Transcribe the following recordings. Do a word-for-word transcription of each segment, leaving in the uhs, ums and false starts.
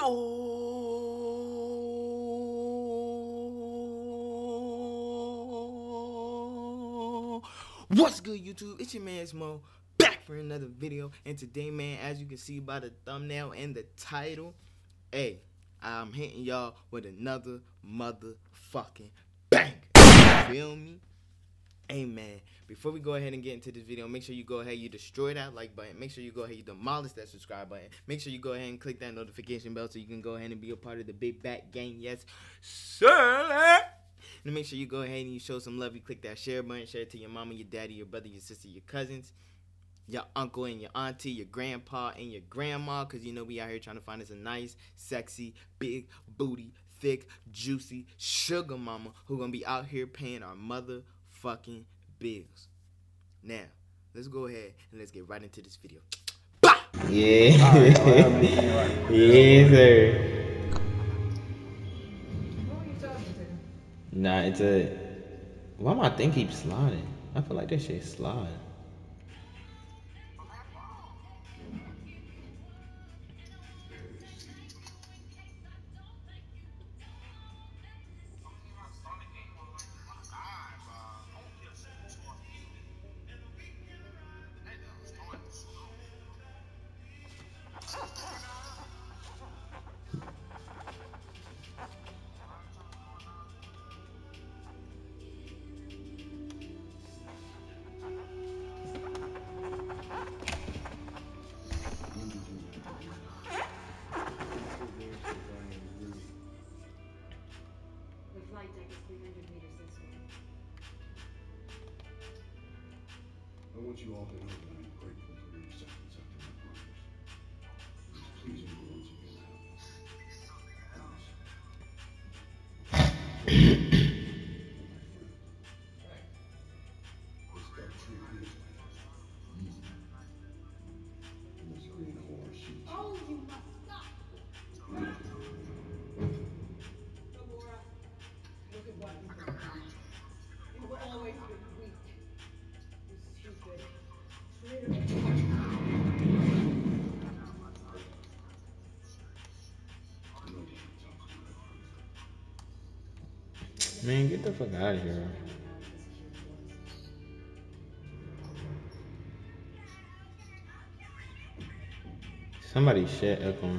Yo, what's good, YouTube? It's your man Smo, back for another video. And today, man, as you can see by the thumbnail and the title, hey, I'm hitting y'all with another motherfucking bang. You feel me? Hey, man, before we go ahead and get into this video, make sure you go ahead, you destroy that like button. Make sure you go ahead, you demolish that subscribe button. Make sure you go ahead and click that notification bell so you can go ahead and be a part of the Big Bat Gang. Yes, sir. And make sure you go ahead and you show some love. You click that share button. Share it to your mama, your daddy, your brother, your sister, your cousins, your uncle and your auntie, your grandpa and your grandma. Because, you know, we out here trying to find us a nice, sexy, big booty, thick, juicy sugar mama who going to be out here paying our motherfucking bills. Now, let's go ahead and let's get right into this video. Bah! Yeah. Yes, sir. Nah, it's a... Why my thing keep sliding? I feel like that shit slide. I want you all to know that I'm grateful for your acceptance after my brothers. Please influence again now. This dark tree is easy. And this green horror shoots. Oh, you must stop! Gamora, look at what you've become. You've always been weak. You stupid. Man, get the fuck out of here. Somebody shit Ekon.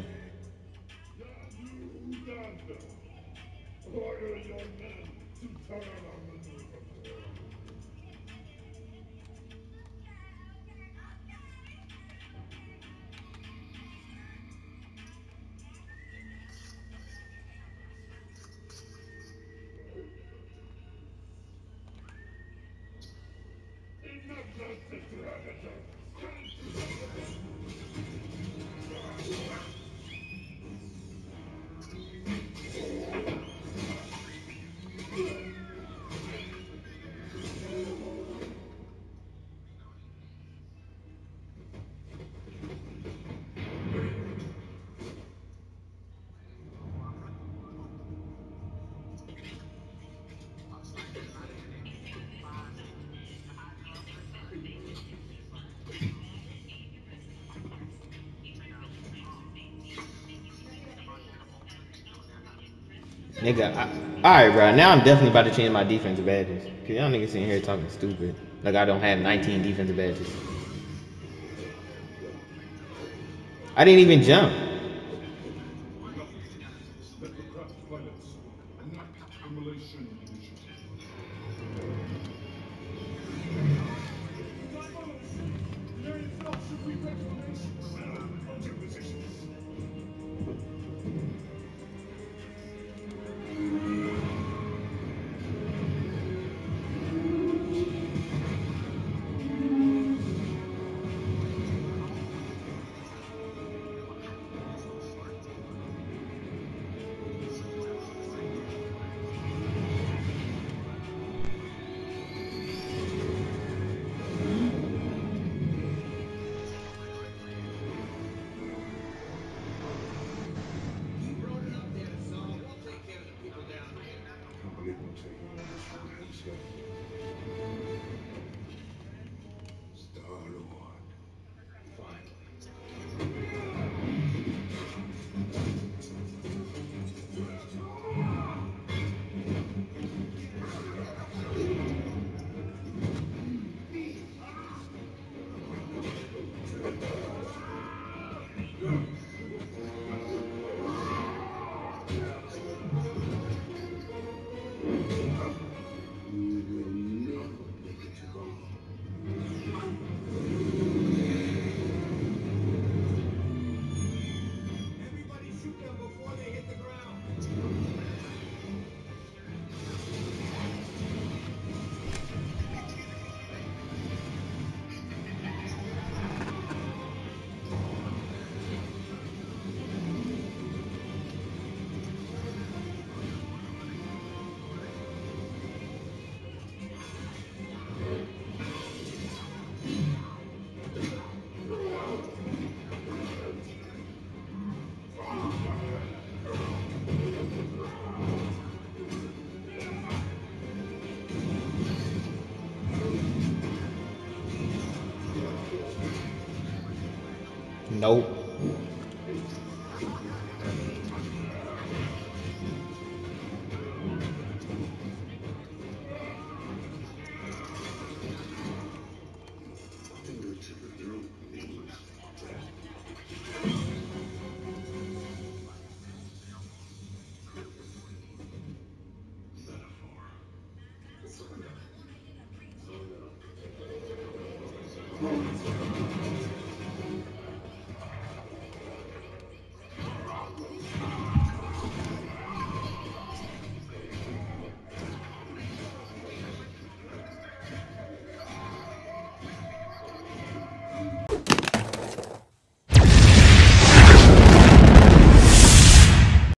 Nigga, alright, bro. Now I'm definitely about to change my defensive badges. Cause y'all niggas sitting here talking stupid. Like I don't have nineteen defensive badges. I didn't even jump. Nope.